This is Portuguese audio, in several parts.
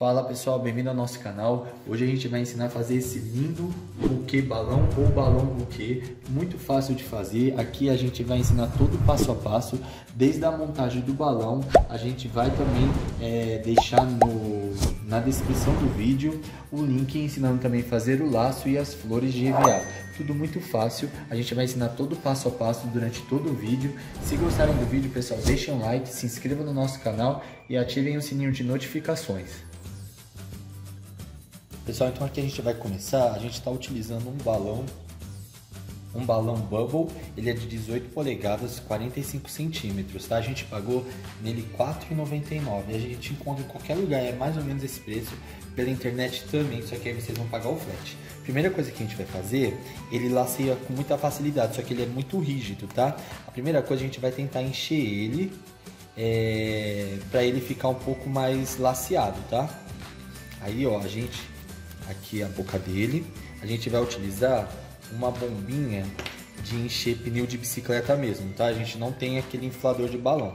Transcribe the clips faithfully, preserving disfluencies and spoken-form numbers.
Fala pessoal, bem-vindo ao nosso canal. Hoje a gente vai ensinar a fazer esse lindo buquê balão ou balão buquê, muito fácil de fazer. Aqui a gente vai ensinar todo o passo a passo, desde a montagem do balão. A gente vai também é, deixar no, na descrição do vídeo o link ensinando também a fazer o laço e as flores de E V A. Tudo muito fácil, a gente vai ensinar todo o passo a passo durante todo o vídeo. Se gostarem do vídeo, pessoal, deixem um like, se inscrevam no nosso canal e ativem o sininho de notificações. Pessoal, então aqui a gente vai começar. A gente está utilizando um balão, um balão bubble. Ele é de dezoito polegadas, quarenta e cinco centímetros, tá? A gente pagou nele quatro reais e noventa e nove centavos. A gente encontra em qualquer lugar, é mais ou menos esse preço. Pela internet também, só que aí vocês vão pagar o frete. Primeira coisa que a gente vai fazer, ele laceia com muita facilidade, só que ele é muito rígido, tá? A primeira coisa, a gente vai tentar encher ele é, para ele ficar um pouco mais laceado, tá? Aí, ó, a gente... Aqui a boca dele, a gente vai utilizar uma bombinha de encher pneu de bicicleta mesmo, tá? A gente não tem aquele inflador de balão.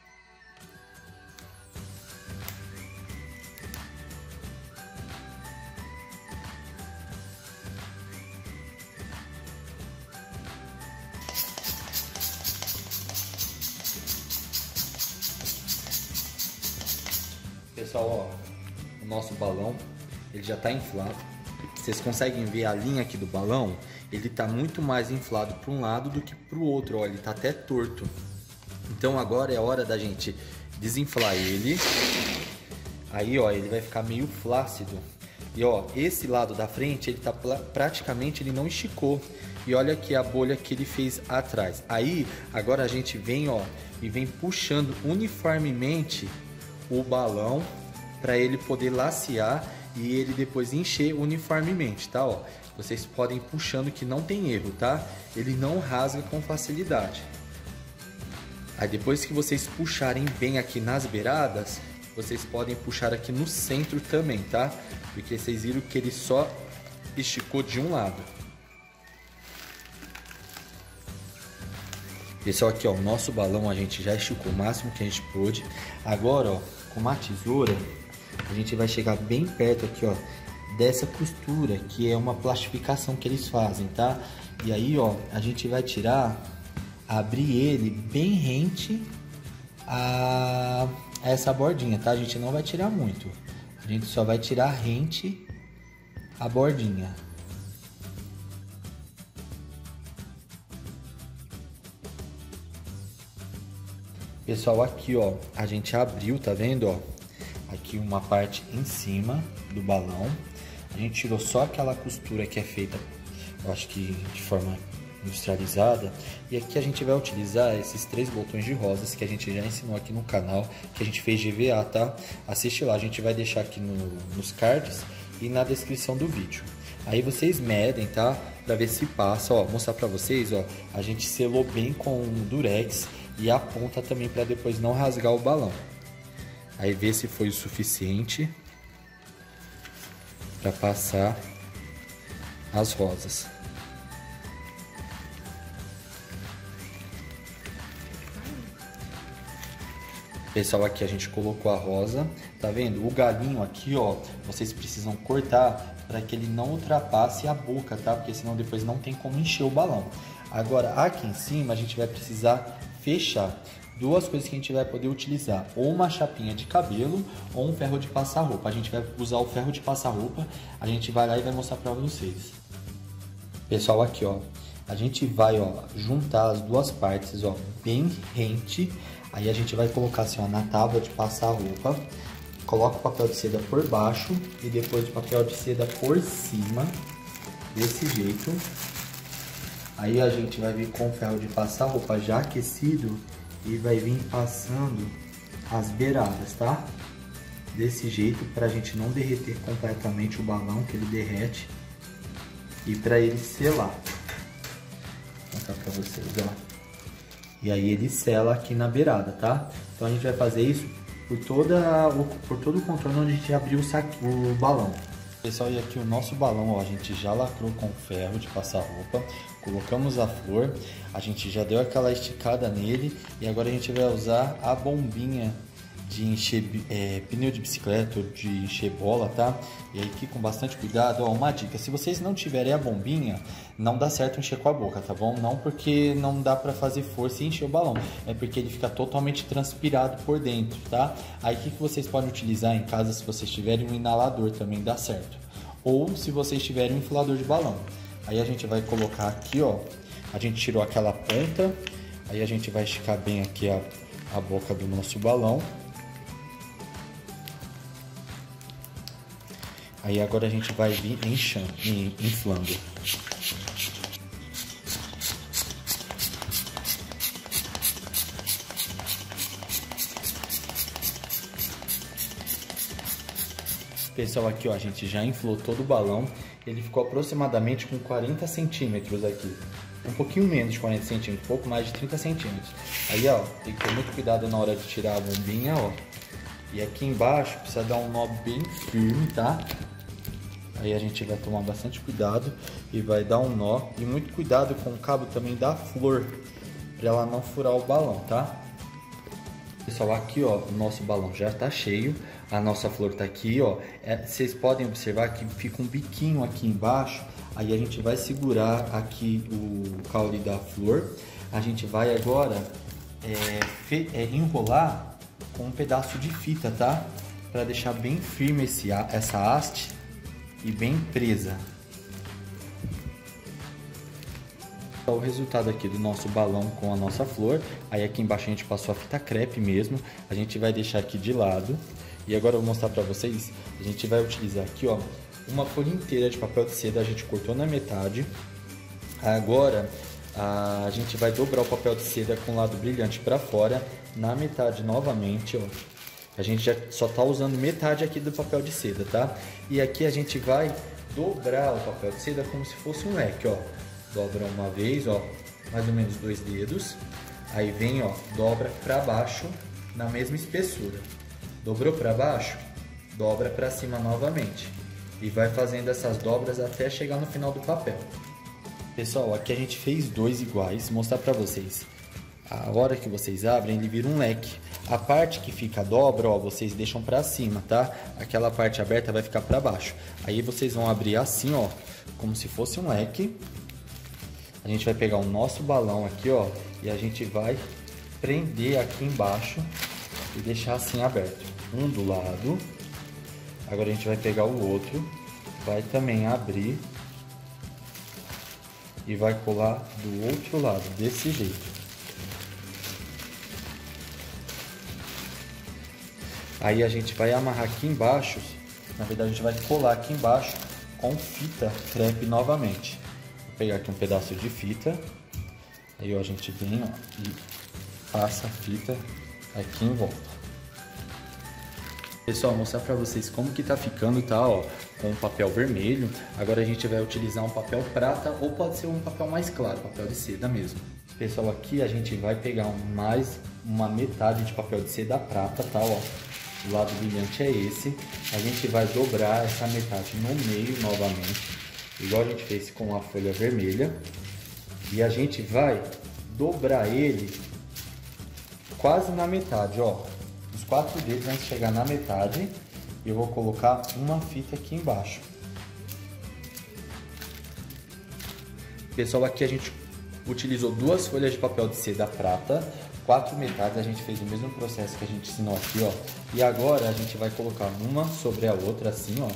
Pessoal, ó, o nosso balão ele já está inflado. Vocês conseguem ver a linha aqui do balão? Ele está muito mais inflado para um lado do que para o outro. Ó, ele está até torto. Então agora é hora da gente desinflar ele. Aí, ó, ele vai ficar meio flácido. E ó, esse lado da frente ele tá praticamente, ele não esticou. E olha aqui a bolha que ele fez atrás. Aí agora a gente vem, ó, e vem puxando uniformemente o balão para ele poder lacear e ele depois encher uniformemente, tá? Ó, vocês podem ir puxando que não tem erro, tá? Ele não rasga com facilidade. Aí depois que vocês puxarem bem aqui nas beiradas, vocês podem puxar aqui no centro também, tá? Porque vocês viram que ele só esticou de um lado. Pessoal, aqui ó, o nosso balão a gente já esticou o máximo que a gente pôde. Agora, ó, com uma tesoura, a gente vai chegar bem perto aqui, ó, dessa costura, que é uma plastificação que eles fazem, tá? E aí, ó, a gente vai tirar, abrir ele bem rente a essa bordinha, tá? A gente não vai tirar muito. A gente só vai tirar rente a bordinha. Pessoal, aqui, ó, a gente abriu, tá vendo, ó? Aqui uma parte em cima do balão. A gente tirou só aquela costura que é feita, eu acho que de forma industrializada. E aqui a gente vai utilizar esses três botões de rosas que a gente já ensinou aqui no canal, que a gente fez de E V A, tá? Assiste lá, a gente vai deixar aqui no, nos cards e na descrição do vídeo. Aí vocês medem, tá? Pra ver se passa, ó, mostrar pra vocês, ó. A gente selou bem com durex e a ponta também para depois não rasgar o balão. Aí ver se foi o suficiente para passar as rosas. Pessoal, aqui a gente colocou a rosa, tá vendo? O galinho aqui, ó, vocês precisam cortar para que ele não ultrapasse a boca, tá? Porque senão depois não tem como encher o balão. Agora, aqui em cima a gente vai precisar fechar. Duas coisas que a gente vai poder utilizar, ou uma chapinha de cabelo ou um ferro de passar roupa. A gente vai usar o ferro de passar roupa, a gente vai lá e vai mostrar para vocês. Pessoal, aqui ó, a gente vai ó, juntar as duas partes ó, bem rente. Aí a gente vai colocar assim ó, na tábua de passar roupa, coloca o papel de seda por baixo e depois o papel de seda por cima, desse jeito. Aí a gente vai vir com o ferro de passar roupa já aquecido e vai vir passando as beiradas, tá? Desse jeito, pra gente não derreter completamente o balão, que ele derrete. E pra ele selar. Vou mostrar pra vocês, ó. E aí ele sela aqui na beirada, tá? Então a gente vai fazer isso por, toda, por todo o contorno onde a gente abriu o, saque, o balão. Pessoal, e aqui o nosso balão, ó, a gente já lacrou com ferro de passar roupa, colocamos a flor, a gente já deu aquela esticada nele e agora a gente vai usar a bombinha de encher é, pneu de bicicleta ou de encher bola, tá? E aí aqui com bastante cuidado, ó, uma dica, se vocês não tiverem a bombinha, não dá certo encher com a boca, tá bom? Não porque não dá pra fazer força e encher o balão, é porque ele fica totalmente transpirado por dentro, tá? Aí o que, que vocês podem utilizar em casa se vocês tiverem um inalador também dá certo. Ou se vocês tiverem um inflador de balão. Aí a gente vai colocar aqui, ó, a gente tirou aquela ponta, aí a gente vai esticar bem aqui a, a boca do nosso balão. Aí agora a gente vai vir inchando, inflando. Pessoal, aqui ó, a gente já inflou todo o balão. Ele ficou aproximadamente com quarenta centímetros aqui. Um pouquinho menos de quarenta centímetros, um pouco mais de trinta centímetros. Aí ó, tem que ter muito cuidado na hora de tirar a bombinha, ó. E aqui embaixo precisa dar um nó bem firme, tá? Aí a gente vai tomar bastante cuidado e vai dar um nó. E muito cuidado com o cabo também da flor, para ela não furar o balão, tá? Pessoal, aqui ó, o nosso balão já tá cheio. A nossa flor tá aqui, ó. É, vocês podem observar que fica um biquinho aqui embaixo. Aí a gente vai segurar aqui o caule da flor. A gente vai agora é, fe, é, enrolar com um pedaço de fita, tá? Para deixar bem firme esse, essa haste e bem presa. O resultado aqui do nosso balão com a nossa flor. Aí aqui embaixo a gente passou a fita crepe mesmo. A gente vai deixar aqui de lado. E agora eu vou mostrar para vocês. A gente vai utilizar aqui, ó, uma folha inteira de papel de seda. A gente cortou na metade. Agora a gente vai dobrar o papel de seda com o lado brilhante para fora, na metade novamente, ó. A gente já só tá usando metade aqui do papel de seda, tá? E aqui a gente vai dobrar o papel de seda como se fosse um leque, ó. Dobra uma vez, ó, mais ou menos dois dedos. Aí vem, ó, dobra para baixo na mesma espessura. Dobrou para baixo, dobra para cima novamente. E vai fazendo essas dobras até chegar no final do papel. Pessoal, aqui a gente fez dois iguais, vou mostrar para vocês. A hora que vocês abrem, ele vira um leque. A parte que fica a dobra, ó, vocês deixam para cima, tá? Aquela parte aberta vai ficar para baixo. Aí vocês vão abrir assim, ó, como se fosse um leque. A gente vai pegar o nosso balão aqui, ó, e a gente vai prender aqui embaixo e deixar assim aberto. Um do lado. Agora a gente vai pegar o outro, vai também abrir e vai colar do outro lado, desse jeito. Aí a gente vai amarrar aqui embaixo, na verdade a gente vai colar aqui embaixo com fita crepe novamente. Vou pegar aqui um pedaço de fita, aí ó, a gente vem, ó, e passa a fita aqui em volta. Pessoal, vou mostrar pra vocês como que tá ficando, tá, ó, com o papel vermelho. Agora a gente vai utilizar um papel prata ou pode ser um papel mais claro, papel de seda mesmo. Pessoal, aqui a gente vai pegar mais uma metade de papel de seda prata, tá, ó. O lado brilhante é esse. A gente vai dobrar essa metade no meio novamente, igual a gente fez com a folha vermelha. E a gente vai dobrar ele quase na metade, ó. Os quatro dedos vão chegar na metade e eu vou colocar uma fita aqui embaixo. Pessoal, aqui a gente utilizou duas folhas de papel de seda prata, quatro metades, a gente fez o mesmo processo que a gente ensinou aqui, ó. E agora a gente vai colocar uma sobre a outra assim, ó.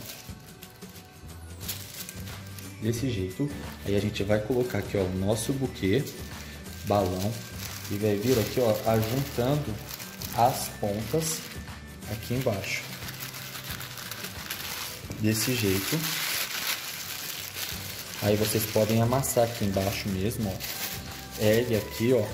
Desse jeito. Aí a gente vai colocar aqui, ó, o nosso buquê, balão, e vai vir aqui, ó, ajuntando as pontas aqui embaixo. Desse jeito. Aí vocês podem amassar aqui embaixo mesmo, ó. Ergue aqui, ó.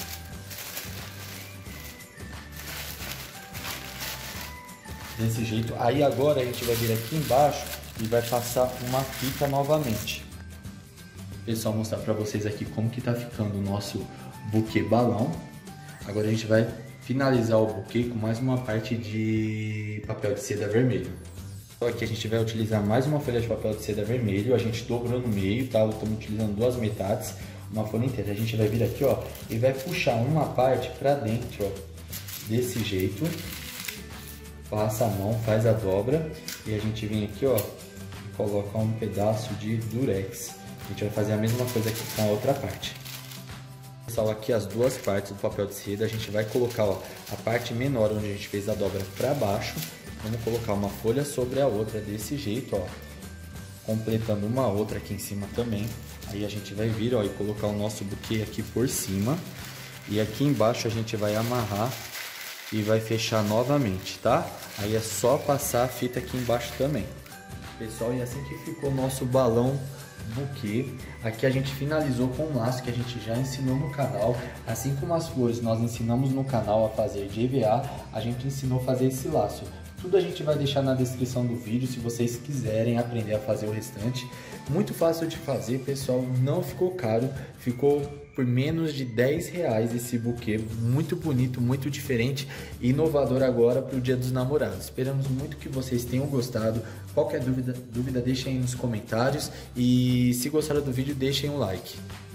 Desse jeito. Aí agora a gente vai vir aqui embaixo e vai passar uma fita novamente. Pessoal, vou mostrar pra vocês aqui como que tá ficando o nosso buquê balão. Agora a gente vai finalizar o buquê com mais uma parte de papel de seda vermelho. Então aqui a gente vai utilizar mais uma folha de papel de seda vermelho. A gente dobrou no meio, tá? Estamos utilizando duas metades, uma folha inteira. A gente vai vir aqui, ó, e vai puxar uma parte pra dentro, ó, desse jeito. passa a mão, faz a dobra e a gente vem aqui, ó, coloca um pedaço de durex. A gente vai fazer a mesma coisa aqui com a outra parte. Pessoal, aqui as duas partes do papel de seda, a gente vai colocar, ó, a parte menor onde a gente fez a dobra para baixo. Vamos colocar uma folha sobre a outra desse jeito, ó, completando uma outra aqui em cima também. Aí a gente vai vir, ó, e colocar o nosso buquê aqui por cima. E aqui embaixo a gente vai amarrar e vai fechar novamente, tá? Aí é só passar a fita aqui embaixo também. Pessoal, e assim que ficou o nosso balão buquê. Aqui a gente finalizou com um laço que a gente já ensinou no canal. Assim como as flores nós ensinamos no canal a fazer de E V A, a gente ensinou a fazer esse laço. Tudo a gente vai deixar na descrição do vídeo, se vocês quiserem aprender a fazer o restante. Muito fácil de fazer, pessoal, não ficou caro, ficou por menos de dez reais esse buquê, muito bonito, muito diferente e inovador agora para o Dia dos Namorados. Esperamos muito que vocês tenham gostado. Qualquer dúvida, dúvida deixem aí nos comentários e se gostaram do vídeo deixem um like.